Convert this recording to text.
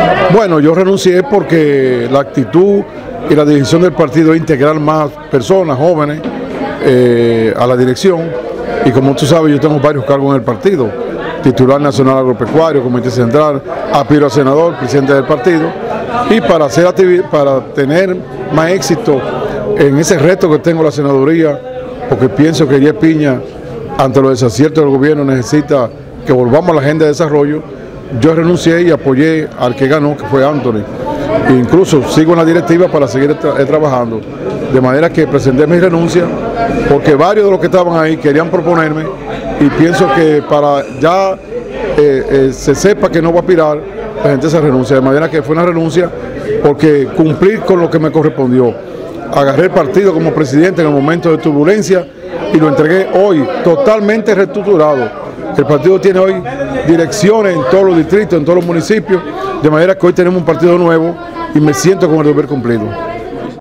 Bueno, yo renuncié porque la actitud y la decisión del partido es integrar más personas, jóvenes, a la dirección. Y como tú sabes, yo tengo varios cargos en el partido: titular nacional agropecuario, comité central, aspiro a senador, presidente del partido. Y para tener más éxito en ese reto que tengo la senaduría, porque pienso que Elías Piña, ante los desaciertos del gobierno, necesita que volvamos a la agenda de desarrollo, yo renuncié y apoyé al que ganó, que fue Anthony. E incluso sigo en la directiva para seguir trabajando. De manera que presenté mi renuncia, porque varios de los que estaban ahí querían proponerme, y pienso que para ya se sepa que no va a aspirar, presenté esa renuncia. De manera que fue una renuncia porque cumplir con lo que me correspondió. Agarré el partido como presidente en el momento de turbulencia y lo entregué hoy totalmente reestructurado. El partido tiene hoy direcciones en todos los distritos, en todos los municipios, de manera que hoy tenemos un partido nuevo y me siento con el deber cumplido.